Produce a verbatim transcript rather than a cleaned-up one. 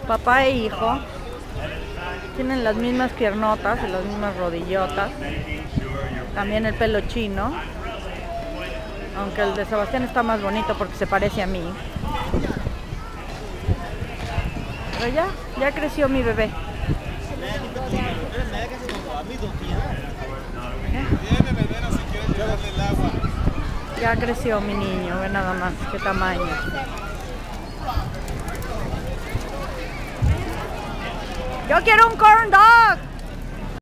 Papá e hijo. Tienen las mismas piernotas y las mismas rodillotas. También el pelo chino. Aunque el de Sebastián está más bonito porque se parece a mí. Pero ya, ya creció mi bebé. Ya creció mi niño, ve nada más, qué tamaño. Yo quiero un corn dog.